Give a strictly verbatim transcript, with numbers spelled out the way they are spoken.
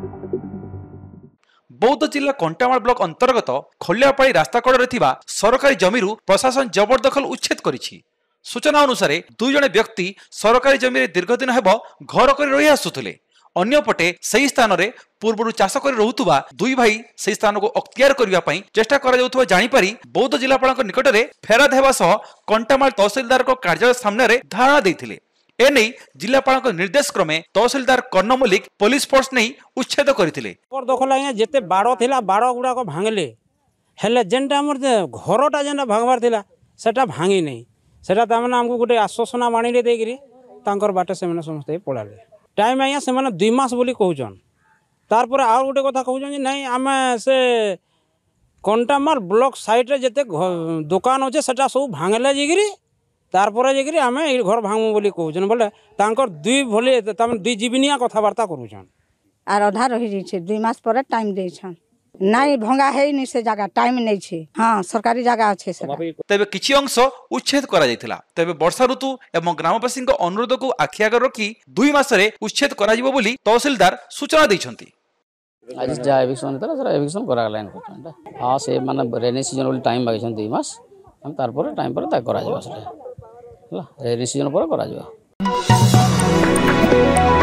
बौद्ध जिला कंटामाल ब्लॉक अंतर्गत खलियापाड़ी रास्ता कड़े सरकारी जमीर प्रशासन जबरदखल उच्छेद करिछि। सूचना अनुसार दुई जण व्यक्ति सरकारी जमीर दीर्घदिन हेब घर कर रही आसुथिले। अन्यपटे सही स्थान रे पूर्व चाष कर रहुतुबा दुई भाई सही स्थान को अख्तियार करने पई चेष्टा करा जाउथबा जानिपारी बौद्ध जिलापाल निकट में फेराद हेबा सह कंटामाल तहसीलदार को कार्यालय सामने रे धारणा देथिले। एने जिलापाल निर्देश क्रमे तहसीलदार कर्ण मल्लिक पुलिस फोर्स नहीं उच्छेद करथिले। दखल आज्ञा जेते बाड़ थिला बाड़ गुड़ा को भांगले हेले जेनटा हमर घरटा जेनटा भांगबार थिला सेटा भांगी नहीं सेटा तामने हमको गोटे आश्वासना बाणी रे देगिरी तांकर बाटे से माने समस्त पड़ाले। टाइम आज्ञा से माने दुई मास बोली कहउछन। तार पर आउ गोटे कथा कहउछन जे नहीं आमे से कंटामाल ब्लॉक साइड रे जेते दुकान होचे सेटा सब भांगले जिगिरी तार पर जेगिरी आमे ए घर भांगमु बोली कहउछन बोले तांकर दुई भले तामने दुई जीवनिया कथावार्ता करूछन। आर आधा रही जाइए दुई मास पर टाइम दे नहीं भंगा है नहीं से जगह टाइम नहीं छे। हाँ सरकारी जगह अच्छे से तेबे किछि अंश उच्छेद करा जायतिला। तेबे वर्षा ऋतु एवं ग्रामवासी अनुरोध को आखि आगे रखी दुई मास रे उच्छेद करा जिवो बोली तहसीलदार सूचना दैछंती। आज जा एविक्शन तरा सर एविक्शन करा लाइन करछन। हां से माने रेनी सीजन बोली टाइम बागिछन दुई मास हम तार पर टाइम पर ता करा जिवो सेटा हला रेनी सीजन पर करा जिवो।